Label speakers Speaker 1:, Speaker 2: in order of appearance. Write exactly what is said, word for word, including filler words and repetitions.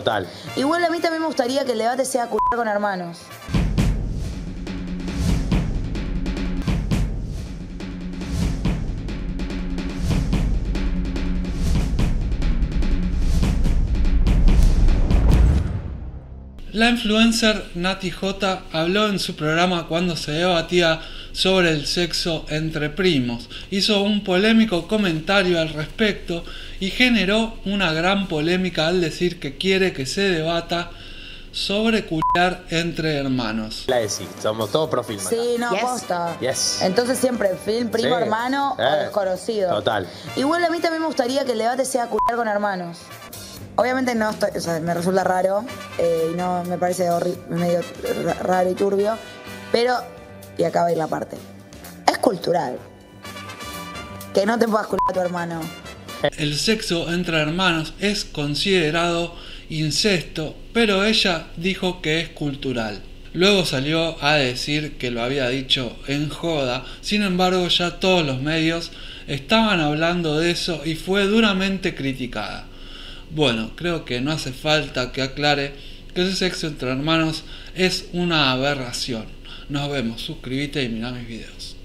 Speaker 1: Total.
Speaker 2: Igual a mí también me gustaría que el debate sea culiar con hermanos.
Speaker 3: La influencer Nati J habló en su programa cuando se debatía sobre el sexo entre primos. Hizo un polémico comentario al respecto y generó una gran polémica al decir que quiere que se debata sobre culiar entre hermanos.
Speaker 1: La decís, somos todos pro film.
Speaker 2: Sí, no,
Speaker 1: yes.
Speaker 2: posta.
Speaker 1: Yes.
Speaker 2: Entonces siempre film, primo,
Speaker 1: sí.
Speaker 2: hermano
Speaker 1: eh.
Speaker 2: o desconocido.
Speaker 1: Total.
Speaker 2: Igual a mí también me gustaría que el debate sea culiar con hermanos. Obviamente no estoy, o sea, me resulta raro eh, y no me parece medio raro y turbio, pero, y acá va a ir la parte, es cultural. Que no te puedas culiar a tu hermano.
Speaker 3: El sexo entre hermanos es considerado incesto, pero ella dijo que es cultural. Luego salió a decir que lo había dicho en joda, sin embargo ya todos los medios estaban hablando de eso y fue duramente criticada. Bueno, creo que no hace falta que aclare que el sexo entre hermanos es una aberración. Nos vemos, suscríbete y mirá mis videos.